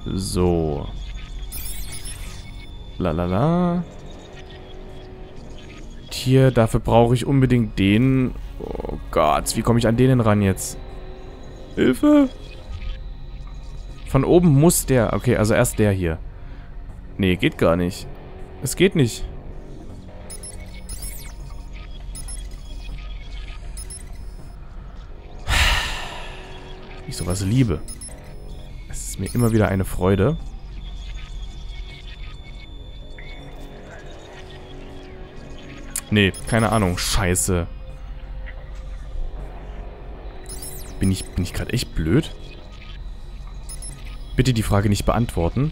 So. Lalala. Hier, dafür brauche ich unbedingt den. Oh Gott, wie komme ich an den denn ran jetzt? Hilfe! Von oben muss der. Okay, also erst der hier. Nee, geht gar nicht. Es geht nicht. Ich sowas liebe. Es ist mir immer wieder eine Freude. Nee, keine Ahnung. Scheiße. Bin ich gerade echt blöd? Bitte die Frage nicht beantworten.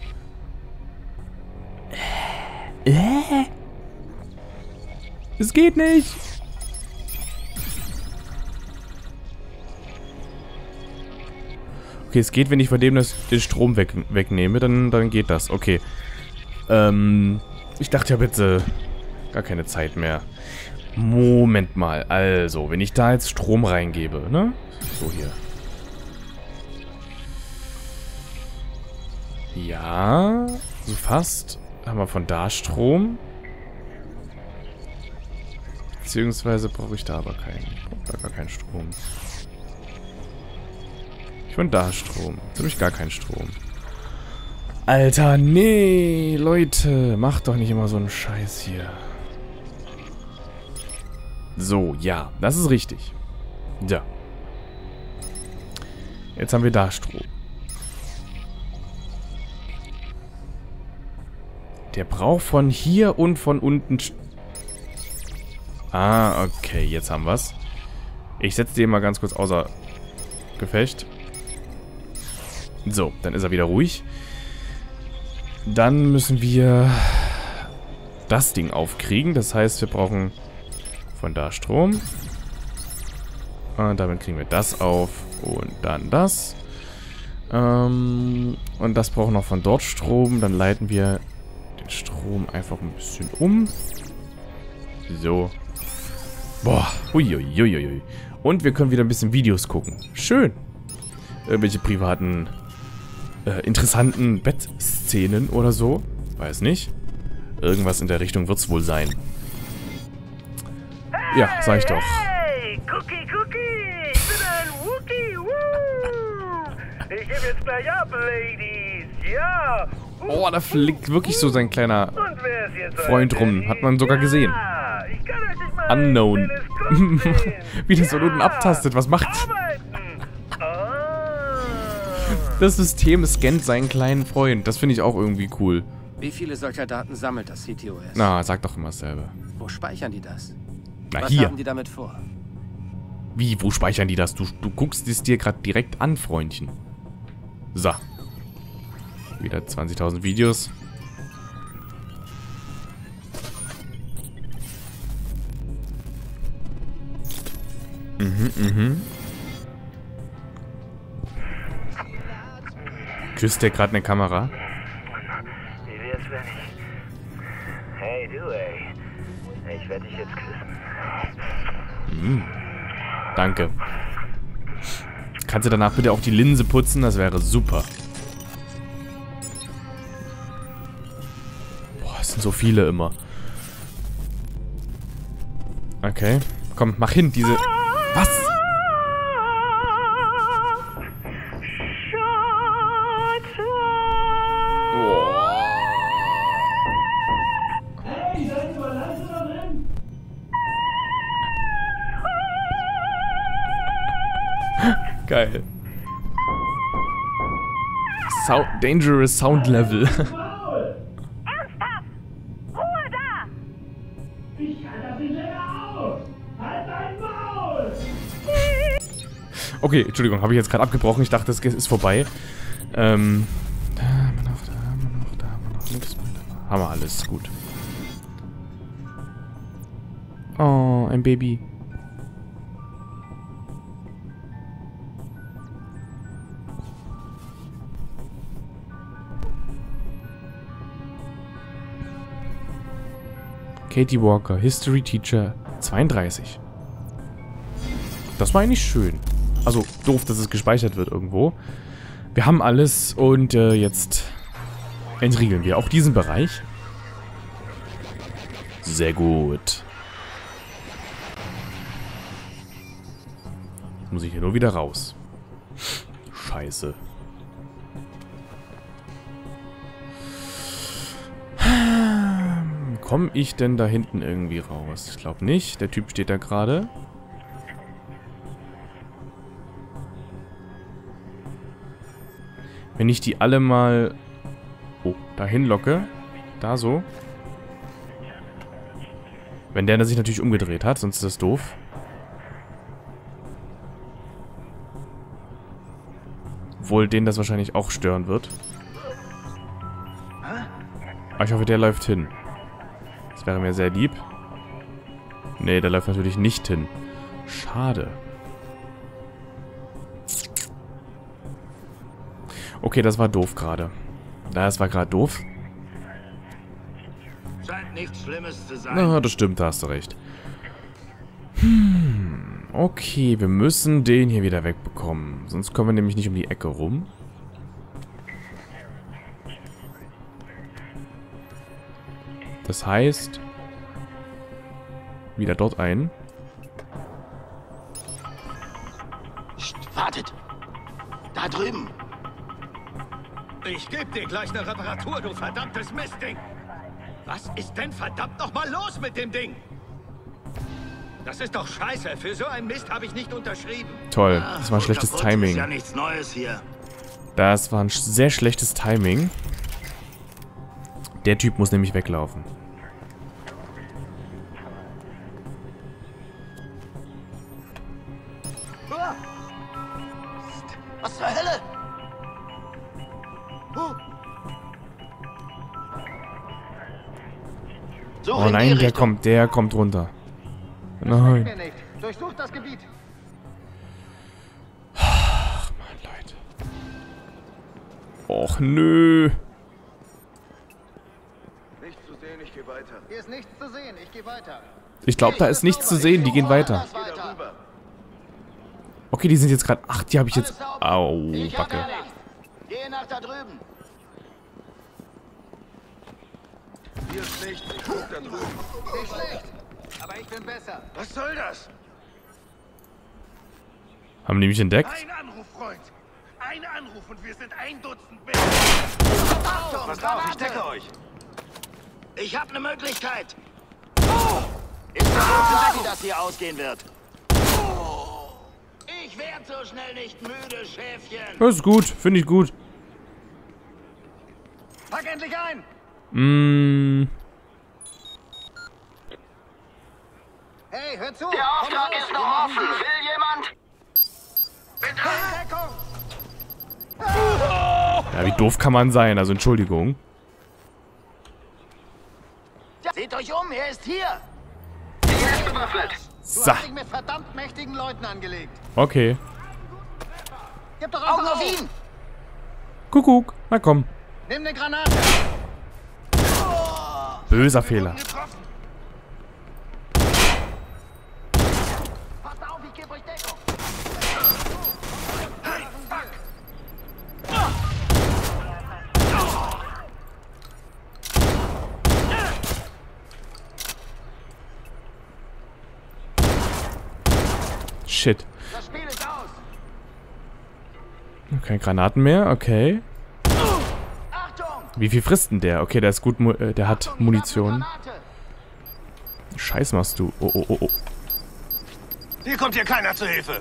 Es geht nicht. Okay, es geht, wenn ich von dem den Strom wegnehme, dann geht das. Okay. Ich dachte, ich habe jetzt gar keine Zeit mehr. Moment mal. Also, wenn ich da jetzt Strom reingebe, ne? So hier. Ja, so fast. Haben wir von da Strom. Beziehungsweise brauche ich da aber keinen. Ich brauche da gar keinen Strom. Ich von da Strom. Jetzt habe ich gar keinen Strom. Alter, nee, Leute. Macht doch nicht immer so einen Scheiß hier. So, ja, das ist richtig. Ja. Jetzt haben wir da Strom. Der braucht von hier und von unten... Ah, okay, jetzt haben wir's. Ich setze den mal ganz kurz außer Gefecht. So, dann ist er wieder ruhig. Dann müssen wir das Ding aufkriegen. Das heißt, wir brauchen von da Strom. Und damit kriegen wir das auf. Und dann das. Und das braucht noch von dort Strom. Dann leiten wir den Strom einfach ein bisschen um. So. Boah. Uiuiuiui. Und wir können wieder ein bisschen Videos gucken. Schön. Irgendwelche privaten, interessanten Bettszenen oder so. Weiß nicht. Irgendwas in der Richtung wird es wohl sein. Ja, sag ich doch. Hey, Cookie, Cookie! Ich bin ein Wookie, woo! Ich gebe jetzt gleich ab, Ladies! Ja! Oh, da fliegt wirklich so sein kleiner Und wer ist jetzt Freund rum. Hat man sogar gesehen. Ja, ich kann euch nicht mal Unknown. ein Teleskop sehen. Wie das so unten abtastet. Was macht? Arbeiten! Das System scannt seinen kleinen Freund. Das finde ich auch irgendwie cool. Wie viele solcher Daten sammelt das CTOS? Na, sag doch immer dasselbe. Wo speichern die das? Na, Was hier. haben die damit vor? Wie, wo speichern die das? Du guckst es dir gerade direkt an, Freundchen. So. Wieder 20.000 Videos. Küsst der gerade eine Kamera? Wie wär's, wenn ich... Hey, du, ey. Ich werde dich jetzt küssen. Danke. Kannst du danach bitte auch die Linse putzen? Das wäre super. Boah, es sind so viele immer. Okay. Komm, mach hin, diese... Was? Geil. Dangerous Sound Level. Ernsthaft! Ruhe da! Ich kann das nicht länger aus! Halt dein Maul! Okay, Entschuldigung, habe ich jetzt gerade abgebrochen. Ich dachte, das ist vorbei. Da haben wir noch nichts mehr. Haben wir alles, gut. Oh, ein Baby. Katie Walker, History Teacher 32. Das war eigentlich schön. Also doof, dass es gespeichert wird irgendwo. Wir haben alles und jetzt entriegeln wir auch diesen Bereich. Sehr gut. Jetzt muss ich hier nur wieder raus. Scheiße. Komme ich denn da hinten irgendwie raus? Ich glaube nicht. Der Typ steht da gerade. Wenn ich die alle mal dahin locke. Da so. Wenn der sich natürlich umgedreht hat, sonst ist das doof. Obwohl den das wahrscheinlich auch stören wird. Aber ich hoffe, der läuft hin. Das wäre mir sehr lieb. Nee, der läuft natürlich nicht hin. Schade. Okay, das war doof gerade. Das war gerade doof. Scheint nichts Schlimmes zu sein. Na, das stimmt, da hast du recht. Okay, wir müssen den hier wieder wegbekommen. Sonst kommen wir nämlich nicht um die Ecke rum. Das heißt, wieder dort ein. Wartet! Da drüben! Ich geb dir gleich eine Reparatur, du verdammtes Mistding! Was ist denn verdammt nochmal los mit dem Ding? Das ist doch scheiße. Für so einen Mist habe ich nicht unterschrieben. Toll, das war ein schlechtes Timing. Ist ja nichts Neues hier. Das war ein sehr schlechtes Timing. Der Typ muss nämlich weglaufen. Was zur Hölle? Oh nein, der kommt runter. Nein. Durchsucht das Gebiet. Ach man, Leute. Och nö. Nichts zu sehen, ich gehe weiter. Hier ist nichts zu sehen, ich gehe weiter. Ich glaube, da ist nichts zu sehen, die gehen weiter. Okay, die sind jetzt gerade... Ach, die habe ich jetzt... Au, Backe. Geh nach da drüben. Hier ist nichts, ich guck da drüben. Nicht schlecht, aber ich bin besser. Was soll das? Haben die mich entdeckt? Ein Anruf, Freund. Ein Anruf und wir sind 1 Dutzend Achtung, Passt auf, ich decke euch. Ich habe eine Möglichkeit. Ich vermute, wie das hier ausgehen wird. Ich werde so schnell nicht müde, Schäfchen. Das ist gut, finde ich gut. Pack endlich ein. Hey, hör zu. Der Auftrag ist noch offen. Will jemand? Deckung. Ja, wie doof kann man sein? Also, Entschuldigung. Seht euch um, er ist hier. Er ist bewaffnet. Du So. hast dich mit verdammt mächtigen Leuten angelegt. Okay. Gib doch Augen einfach auf auf. ihn. Kuckuck. Na komm. Nimm eine Granate. Böser Fehler. Passt auf, ich gebe euch Deckung. Shit. Das Spiel ist aus. Keine Granaten mehr, okay. Achtung. Wie viel frisst denn der? Okay, der ist gut, der hat Munition. Granate. Scheiß machst du. Oh, oh, oh, oh. Hier kommt hier keiner zur Hilfe.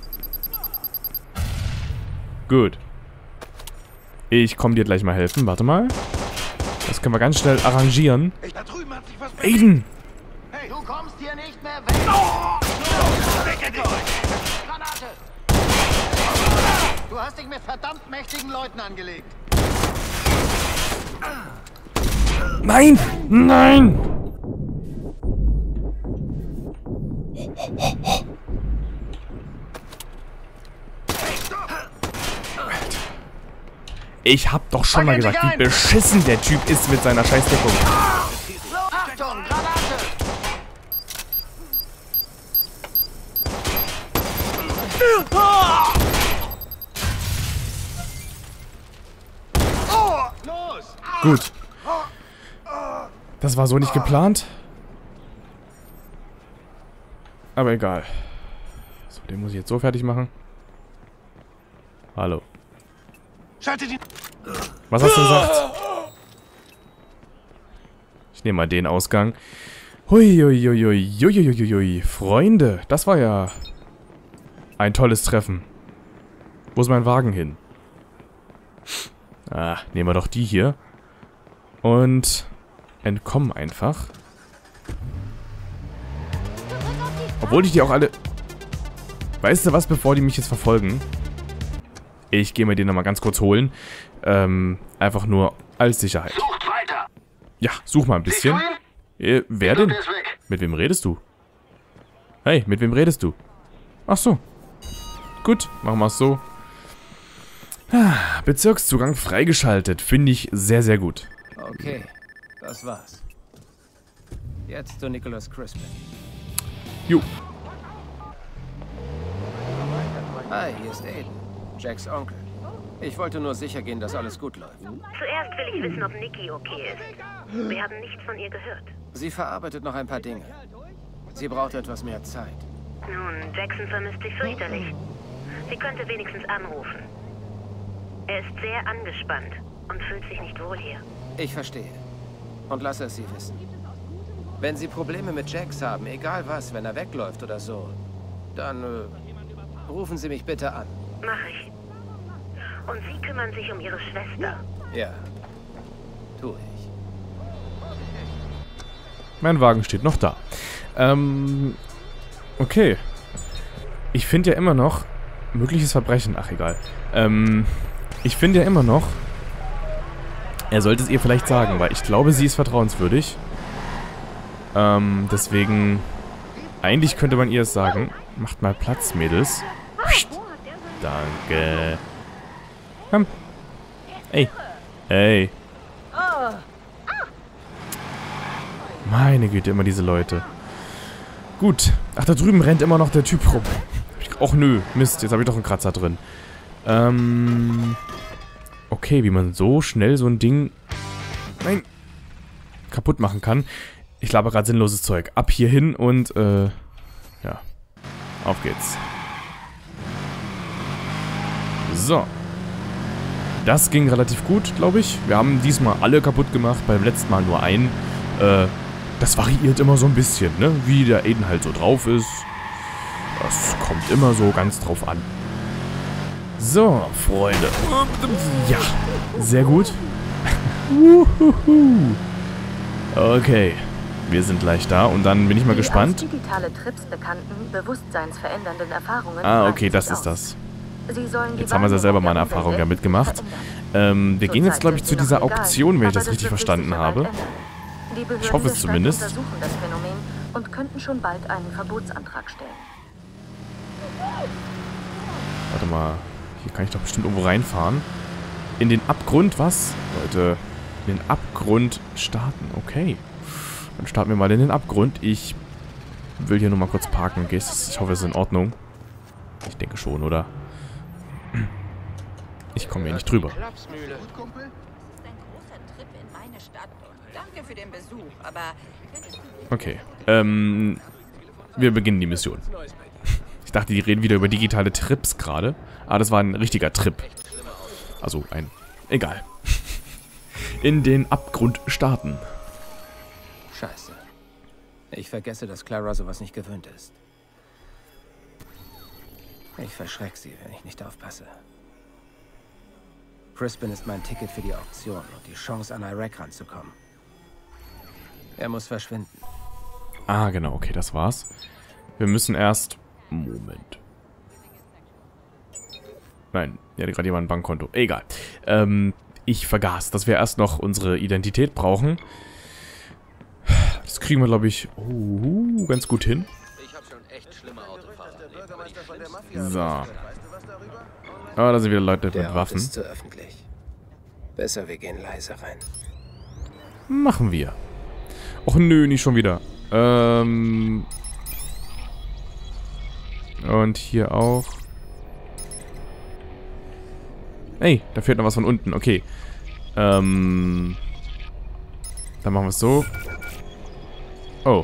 Gut. Ich komme dir gleich mal helfen. Warte mal. Das können wir ganz schnell arrangieren. Da drüben hat sich was... Aiden! Hey, du kommst hier nicht mehr weg. Decke dich! Granate. Du hast dich mit verdammt mächtigen Leuten angelegt. Nein! Nein! Ich hab doch schon mal gesagt, wie beschissen der Typ ist mit seiner Scheißdeckung. Achtung, Granate. Gut. Das war so nicht geplant. Aber egal. So, den muss ich jetzt so fertig machen. Hallo. Schalte die... Was hast du gesagt? Ich nehme mal den Ausgang. Hui. Freunde, das war ja ein tolles Treffen. Wo ist mein Wagen hin? Ah, nehmen wir doch die hier. Und entkommen einfach. Obwohl ich die auch alle... Weißt du was, bevor die mich jetzt verfolgen? Ich gehe mir den nochmal ganz kurz holen. Einfach nur als Sicherheit. Sucht weiter! Ja, such mal ein bisschen. Wer denn? Mit wem redest du? Hey, mit wem redest du? Ach so. Gut, machen wir es so. Bezirkszugang freigeschaltet. Finde ich sehr, sehr gut. Okay, das war's. Jetzt zu Nicholas Crispin. Jo. Hi, hier ist Aiden, Jacks Onkel. Ich wollte nur sicher gehen, dass alles gut läuft. Zuerst will ich wissen, ob Nikki okay ist. Wir haben nichts von ihr gehört. Sie verarbeitet noch ein paar Dinge. Sie braucht etwas mehr Zeit. Nun, Jackson vermisst sie fürchterlich. Sie könnte wenigstens anrufen. Er ist sehr angespannt und fühlt sich nicht wohl hier. Ich verstehe. Und lasse es Sie wissen. Wenn Sie Probleme mit Jax haben, egal was, wenn er wegläuft oder so, dann rufen Sie mich bitte an. Mach ich. Und Sie kümmern sich um Ihre Schwester. Ja, tue ich. Mein Wagen steht noch da. Okay. Ich finde ja immer noch... Mögliches Verbrechen. Ach, egal. Ich finde ja immer noch... Er sollte es ihr vielleicht sagen, weil ich glaube, sie ist vertrauenswürdig. Deswegen... Eigentlich könnte man ihr es sagen. Macht mal Platz, Mädels. Danke. Komm. Ey. Ey. Meine Güte, immer diese Leute. Gut. Ach, da drüben rennt immer noch der Typ rum. Och nö, Mist, jetzt habe ich doch einen Kratzer drin. Okay, wie man so schnell so ein Ding... Nein. Kaputt machen kann. Ich laber gerade sinnloses Zeug. Ab hier hin und, ja. Auf geht's. So. Das ging relativ gut, glaube ich. Wir haben diesmal alle kaputt gemacht, beim letzten Mal nur einen. Das variiert immer so ein bisschen, ne? Wie der Aiden halt so drauf ist. Das kommt immer so ganz drauf an. So, Freunde. Ja, sehr gut. Okay, wir sind gleich da und dann bin ich mal gespannt. Digitale Trips bekannten, bewusstseinsverändernden Erfahrungen. Ah, okay, das ist das. Jetzt haben wir ja selber mal eine Erfahrung damit gemacht. Wir gehen jetzt, glaube ich, zu dieser Auktion, wenn ich das richtig verstanden habe. Ich hoffe es zumindest. Untersuchen das Phänomen und könnten schon bald einen Verbotsantrag stellen. Warte mal, hier kann ich doch bestimmt irgendwo reinfahren. In den Abgrund, was? Leute, in den Abgrund starten, okay. Dann starten wir mal in den Abgrund. Ich will hier nur mal kurz parken. Ich hoffe, es ist in Ordnung. Ich denke schon, oder? Ich komme hier nicht drüber. Okay. Wir beginnen die Mission. Ich dachte, die reden wieder über digitale Trips gerade. Aber das war ein richtiger Trip. Also ein... Egal. In den Abgrund starten. Scheiße. Ich vergesse, dass Clara sowas nicht gewöhnt ist. Ich verschreck sie, wenn ich nicht aufpasse. Crispin ist mein Ticket für die Auktion und die Chance, an Iraq ranzukommen. Er muss verschwinden. Ah, genau, okay, das war's. Wir müssen erst... Moment. Nein, hier hatte gerade jemand ein Bankkonto. Egal. Ich vergaß, dass wir erst noch unsere Identität brauchen. Das kriegen wir, glaube ich, ganz gut hin. So. Aber da sind wieder Leute mit Waffen. Ist zu öffentlich. Besser, wir gehen leise rein. Machen wir. Och nö, nicht schon wieder. Und hier auch. Ey, da fehlt noch was von unten. Okay. Dann machen wir es so. Oh.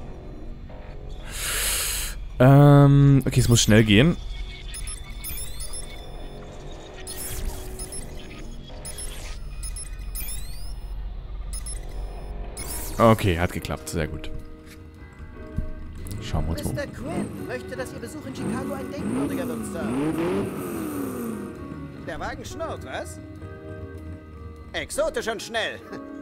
Okay, es muss schnell gehen. Okay, hat geklappt. Sehr gut. Schauen wir uns mal. Mr. Quinn möchte, dass Ihr Besuch in Chicago ein denkwürdiger wird, Sir. Der Wagen schnurrt, was? Exotisch und schnell.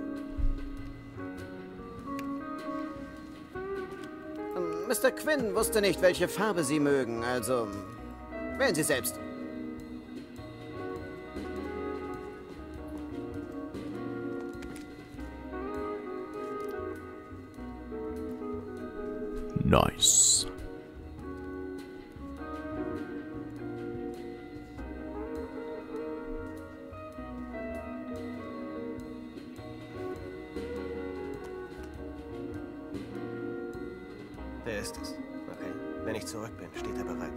Mr. Quinn wusste nicht, welche Farbe Sie mögen, also wählen Sie selbst. Nice. Der ist es. Okay. Wenn ich zurück bin, steht er bereit.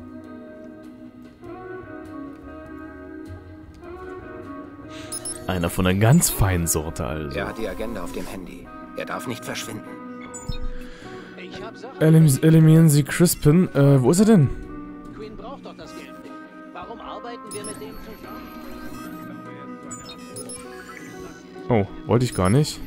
Einer von einer ganz feinen Sorte, also. Er hat die Agenda auf dem Handy. Er darf nicht verschwinden. Eliminieren Sie Crispin. Wo ist er denn? Quinn braucht doch das Geld nicht. Warum arbeiten wir mit dem zusammen? Oh, wollte ich gar nicht.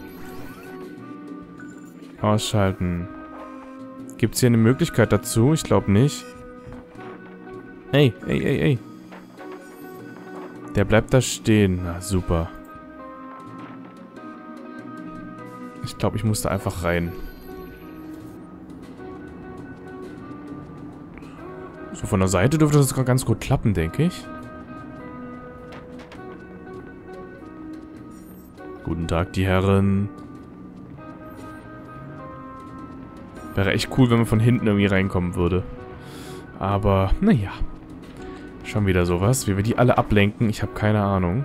Ausschalten. Gibt es hier eine Möglichkeit dazu? Ich glaube nicht. Ey, ey, ey, ey. Der bleibt da stehen. Na, super. Ich glaube, ich muss da einfach rein. So, von der Seite dürfte das ganz gut klappen, denke ich. Guten Tag, die Herren. Wäre echt cool, wenn man von hinten irgendwie reinkommen würde. Aber, naja. Schon wieder sowas. Wie wir die alle ablenken, ich habe keine Ahnung.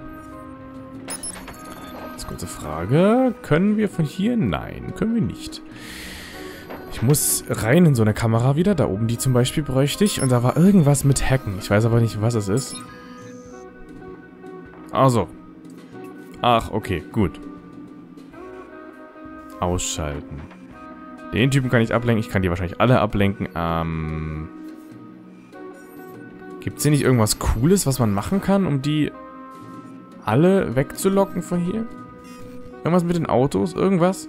Jetzt kurze Frage. Können wir von hier? Nein, können wir nicht. Ich muss rein in so eine Kamera wieder. Da oben die zum Beispiel bräuchte ich. Und da war irgendwas mit Hacken. Ich weiß aber nicht, was es ist. Also. Ach, okay, gut. Ausschalten. Den Typen kann ich ablenken. Ich kann die wahrscheinlich alle ablenken. Gibt es hier nicht irgendwas Cooles, was man machen kann, um die alle wegzulocken von hier? Irgendwas mit den Autos? Irgendwas?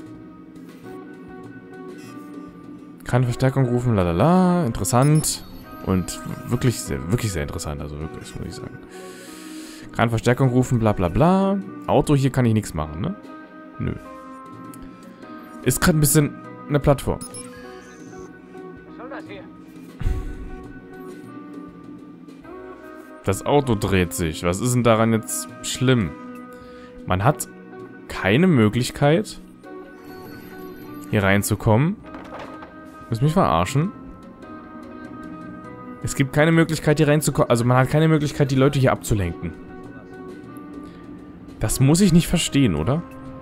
Kann Verstärkung rufen, lalala. Interessant. Und wirklich sehr interessant. Also wirklich, muss ich sagen. Kann Verstärkung rufen, bla bla bla. Auto, hier kann ich nichts machen, ne? Nö. Ist gerade ein bisschen eine Plattform. Was soll das hier? Das Auto dreht sich. Was ist denn daran jetzt schlimm? Man hat keine Möglichkeit, hier reinzukommen. Müsst mich verarschen. Es gibt keine Möglichkeit, hier reinzukommen. Also man hat keine Möglichkeit, die Leute hier abzulenken. Das muss ich nicht verstehen, oder?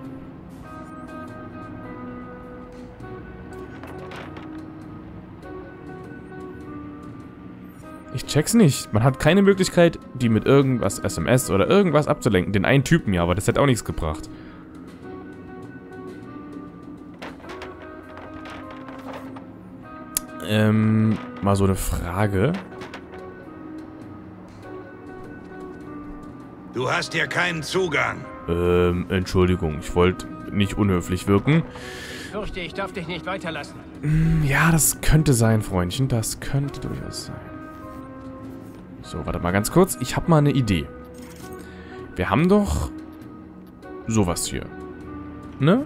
Ich check's nicht. Man hat keine Möglichkeit, die mit irgendwas SMS oder irgendwas abzulenken. Den einen Typen ja, aber das hätte auch nichts gebracht. Mal so eine Frage. Du hast hier keinen Zugang. Entschuldigung, ich wollte nicht unhöflich wirken. Fürchte, ich darf dich nicht weiterlassen. Ja, das könnte sein, Freundchen. Das könnte durchaus sein. So, warte mal ganz kurz. Ich habe mal eine Idee. Wir haben doch sowas hier. Ne?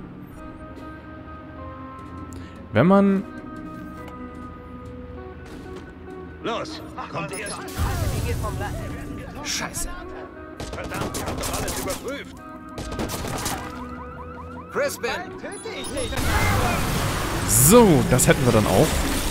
Wenn man... Los, kommt erst. Scheiße. Verdammt, wir haben doch alles überprüft. Crispin! So, das hätten wir dann auch.